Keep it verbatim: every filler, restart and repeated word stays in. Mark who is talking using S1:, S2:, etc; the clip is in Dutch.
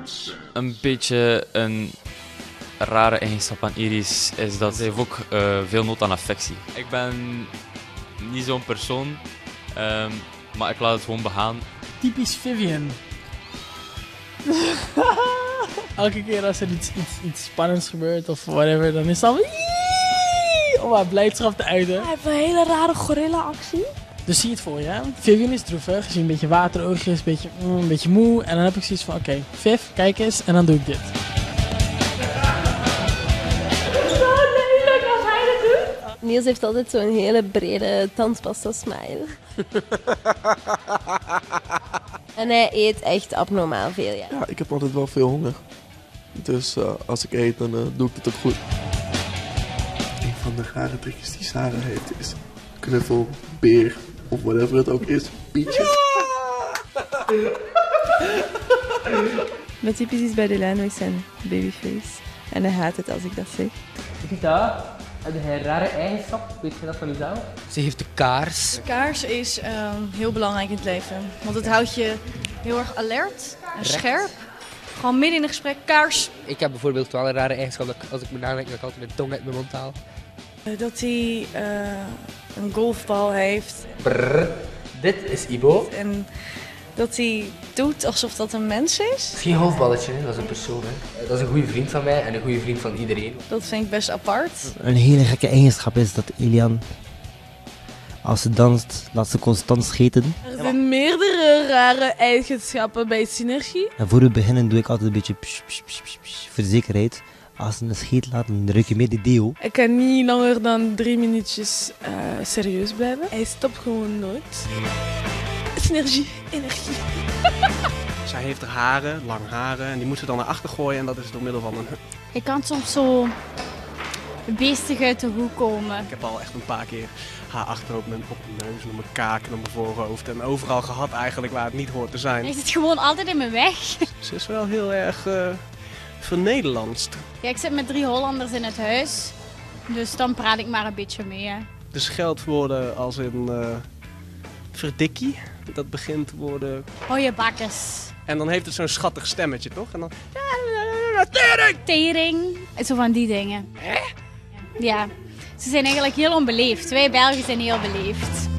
S1: Een beetje een rare eigenschap aan Iris is dat ze heeft ook uh, veel nood aan affectie. Ik ben niet zo'n persoon, um, maar ik laat het gewoon begaan.
S2: Typisch Vivian. Elke keer als er iets, iets, iets spannends gebeurt of whatever, dan is het al om haar blijdschap te uiten.
S3: Hij heeft een hele rare gorilla-actie.
S2: Dus zie je het voor je, hè? Vivian is droevig, zie een beetje wateroogjes, een beetje, mm, een beetje moe. En dan heb ik zoiets van, oké, okay, Viv, kijk eens, en dan doe ik dit.
S3: Niels heeft altijd zo'n hele brede tandpasta-smile. En hij eet echt abnormaal veel, ja.
S4: Ja, ik heb altijd wel veel honger. Dus uh, als ik eet, dan uh, doe ik het ook goed. Een van de rare trekjes die Sarah heeft is knuffel, beer of whatever het ook is. Pietje. Ja!
S5: Wat typisch is bij Delano is zijn babyface. En hij haat het als ik dat zeg.
S6: Rita, heb jij een rare eigenschap? Weet je dat van jezelf?
S7: Ze heeft de kaars.
S8: De kaars is uh, heel belangrijk in het leven. Want het houdt je heel erg alert en scherp. Gewoon midden in een gesprek, kaars.
S7: Ik heb bijvoorbeeld wel een rare eigenschap dat als ik me nadenk dat ik altijd mijn tong uit mijn mond haal.
S8: Uh, dat hij uh, een golfbal heeft.
S6: Brrr, dit is Ibo.
S8: En dat hij doet alsof dat een mens is.
S7: Het is geen golfballetje, hè? Dat is een persoon. Hè? Dat is een goede vriend van mij en een goede vriend van iedereen.
S8: Dat vind ik best apart.
S9: Een hele gekke eigenschap is dat Elian, als ze danst, laat ze constant scheten.
S3: Er zijn meerdere rare eigenschappen bij Synergie.
S9: En voor we beginnen doe ik altijd een beetje psh, psh, psh, psh, psh, voor de zekerheid. Als ze een scheet laat, dan ruik je meer die deo.
S3: Ik kan niet langer dan drie minuutjes uh, serieus blijven. Hij stopt gewoon nooit. Synergie, energie.
S10: Zij heeft haar haren, lang haren, en die moet ze dan naar achter gooien en dat is door middel van een...
S11: Ik kan soms zo beestig uit de hoek komen.
S10: Ik heb al echt een paar keer haar achter op mijn, op mijn neus en op mijn kaak en op mijn voorhoofd en overal gehad eigenlijk waar het niet hoort te zijn.
S11: Hij zit gewoon altijd in mijn weg.
S10: Ze is wel heel erg uh, vernederlandst.
S11: Ja, ik zit met drie Hollanders in het huis, dus dan praat ik maar een beetje mee. Hè.
S10: De scheldwoorden als in uh, verdikkie, dat begint te worden...
S11: Hou je bakkes.
S10: En dan heeft het zo'n schattig stemmetje, toch? En dan...
S11: Tering! Tering. Zo van die dingen.
S10: Hè?
S11: Ja. Ze zijn eigenlijk heel onbeleefd. Wij Belgen zijn heel beleefd.